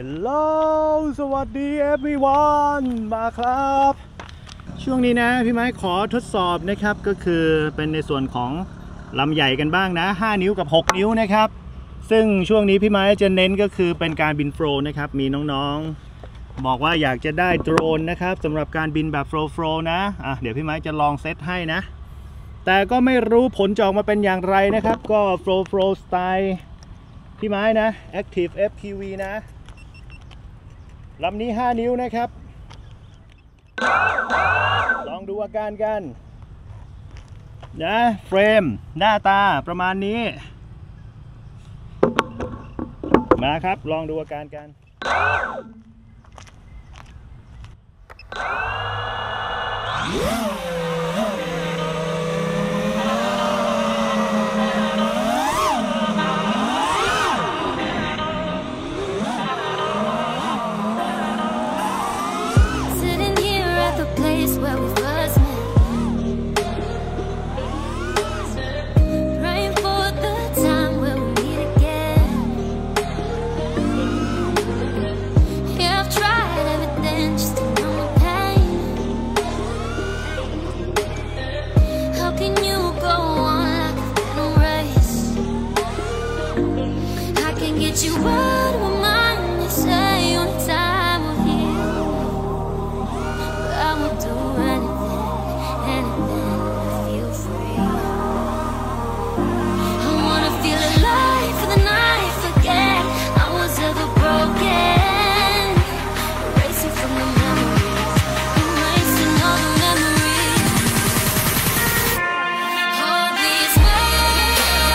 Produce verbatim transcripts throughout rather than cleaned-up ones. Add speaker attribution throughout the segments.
Speaker 1: Hello สวัสดี everyone มาครับช่วงนี้นะพี่ไม้ขอทดสอบนะครับก็คือเป็นในส่วนของลำใหญ่กันบ้างนะห้านิ้วกับหกนิ้วนะครับซึ่งช่วงนี้พี่ไม้จะเน้นก็คือเป็นการบินโฟลว์นะครับมีน้องๆบอกว่าอยากจะได้โดรนนะครับสำหรับการบินแบบโฟลว์โฟลว์นะอ่ะเดี๋ยวพี่ไม้จะลองเซตให้นะแต่ก็ไม่รู้ผลจะออกมาเป็นอย่างไรนะครับก็โฟลว์โฟลว์สไตล์พี่ไม้นะ Active เอฟ พี วี นะลำนี้ห้านิ้วนะครับลองดูอาการกันนะเฟรมหน้าตาประมาณนี้มาครับลองดูอาการกัน
Speaker 2: You out of my mind, they say only time will heal. But I will do anything, anything to feel free. I wanna feel alive for the night, forget I was ever broken. Erasing from the memories, erasing all the memories. All these memories.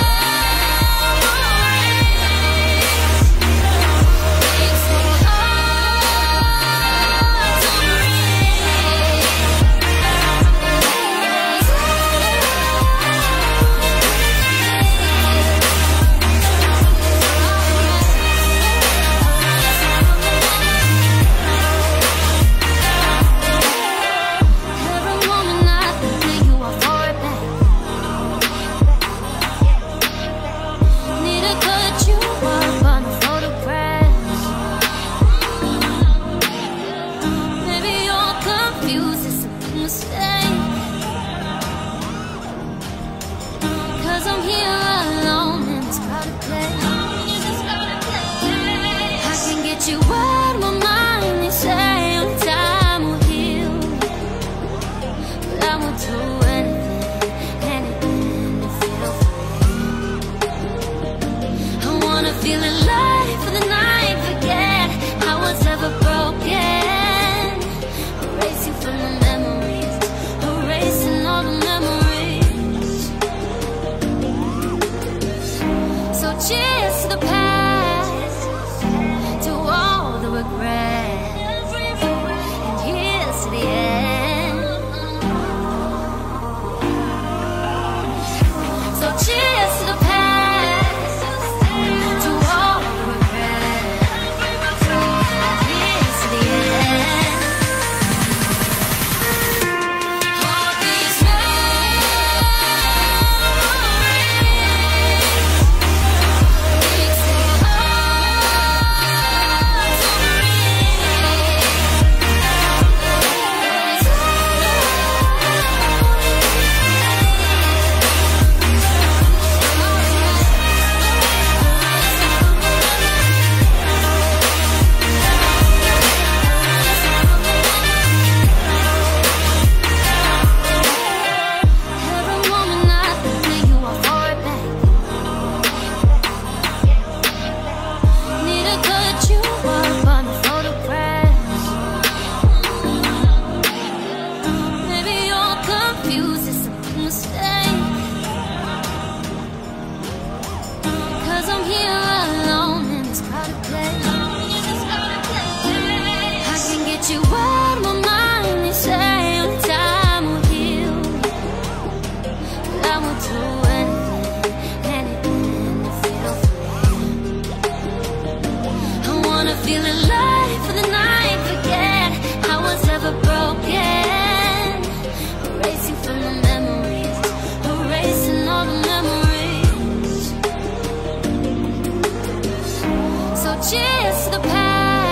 Speaker 2: I'm here alone in this crowded place. I can get you out of my mind. They say only time will heal. But I will do anything, anything to feel free. I wanna feel alive for the night, forget I was ever broken. Erasing from the memories, erasing all the memories. So cheers to the past, to all the regret, and here's to the end. So cheers to the past, to all the regret, and here's to the end. All these I'm here alone in this crowded place. I can get you out of my mind. They say only time will heal. But I will do anything, anything to feel free. I wanna feel alive for the night, forget I was ever broken. Erasing from the memories, erasing all the memories. So cheers to the past.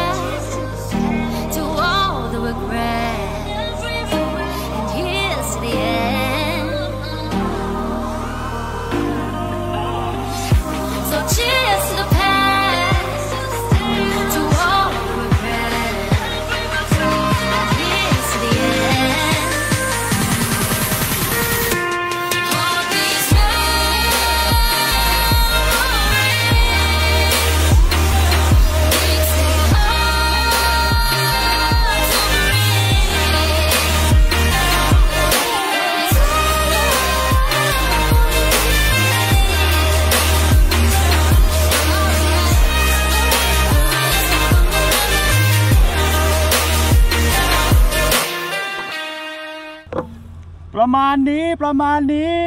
Speaker 1: มาณนี้ประมาณนี้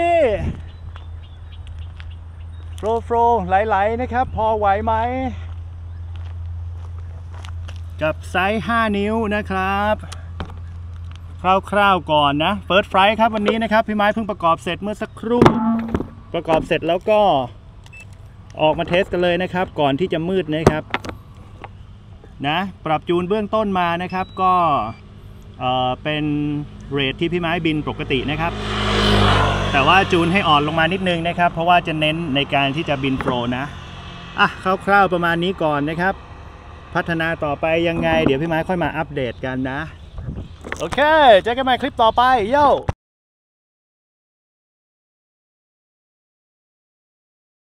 Speaker 1: โฟล์โฟล์ไหลๆนะครับพอไหวไหมกับไซส์ห้านิ้วนะครับคร่าวๆก่อนนะ First Flight ครับวันนี้นะครับพี่ไม้เพิ่งประกอบเสร็จเมื่อสักครู่ประกอบเสร็จแล้วก็ออกมาเทสกันเลยนะครับก่อนที่จะมืดนะครับนะปรับจูนเบื้องต้นมานะครับก็เอ่อเป็นเรทที่พี่ไม้บินปกตินะครับแต่ว่าจูนให้อ่อนลงมานิดนึงนะครับเพราะว่าจะเน้นในการที่จะบินโปรนะอ่ะคร่าวๆประมาณนี้ก่อนนะครับพัฒนาต่อไปยังไงเดี๋ยวพี่ไม้ค่อยมาอัปเดตกันนะโอเคเจอกันใหม่คลิปต่อไปโย่